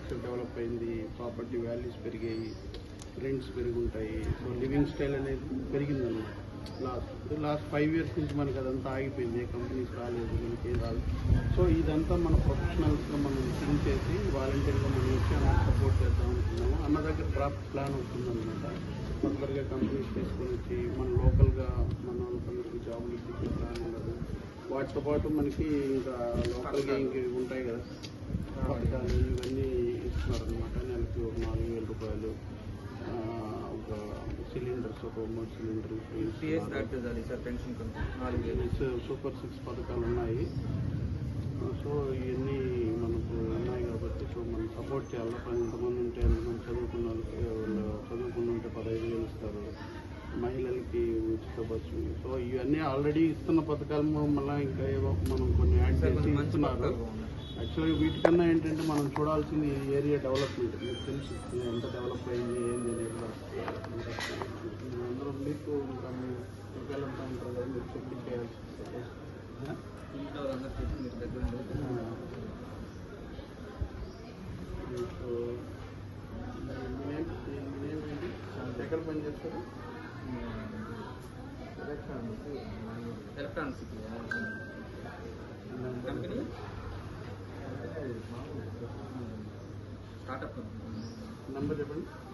Infrastructure develop అయింది, property values పెరిగాయి, rents పెరుగుంటాయి. సో లివింగ్ స్టైల్ అనేది పెరిగిందన్నమాట. లాస్ట్ 5 years నుంచి మనకి అదంతా ఆగిపోయింది, ఏ కంపెనీస్ రాలేదు, మనకి ఏం రాలేదు. సో ఇదంతా మన ప్రొఫెషనల్స్గా మనం థింక్ చేసి వాలంటీర్గా మనం వచ్చి అలా సపోర్ట్ చేద్దాం అనుకున్నాము. అన్న దగ్గర డ్రాఫ్ట్ ప్లాన్ వస్తుందన్నమాట. ఫర్దర్గా కంపెనీస్ తీసుకొని వచ్చి మన లోకల్గా మన వాళ్ళందరికీ జాబులు ఇచ్చే ప్లాన్ ఉండదు. వాటితో పాటు మనకి ఇంకా లోకల్గా ఇంక ఉంటాయి కదా పథకాలు, ఇవన్నీ ఇస్తున్నారనమాట. నెలకి ఒక 4,000 రూపాయలు, ఒక సిలిండర్స్, ఒక 3 సిలిండర్లు, సూపర్ 6 పథకాలు ఉన్నాయి. సో ఇవన్నీ మనకు ఉన్నాయి కాబట్టి సో మనం సపోర్ట్ చేయాలి. ఎంతమంది ఉంటే ఎంతమంది చదువుకున్న వాళ్ళకి చదువుకుని ఉంటే 15,000 ఇస్తారు, మహిళలకి ఉచిత బస్సు. సో ఇవన్నీ ఆల్రెడీ ఇస్తున్న పథకాలు మళ్ళీ ఇంకా ఏవో మనం కొన్ని యాడ్ చేసి ఇస్తున్నారు. యాక్చువల్గా వీటికన్నా ఏంటంటే మనం చూడాల్సింది ఏరియా డెవలప్మెంట్. మీకు తెలుసు ఎంత డెవలప్ అయింది ఏంది అనేది. అందరూ మీకు ఇంకా మీరు వెళ్తా ఉంటారు కదా, మీరు చెక్ చేయాల్సి ఎక్కడ పని చేస్తారు? ఎలక్ట్రానిక్స్ కంపెనీ స్టార్ట్అప్ నెంబర్ చెప్పండి.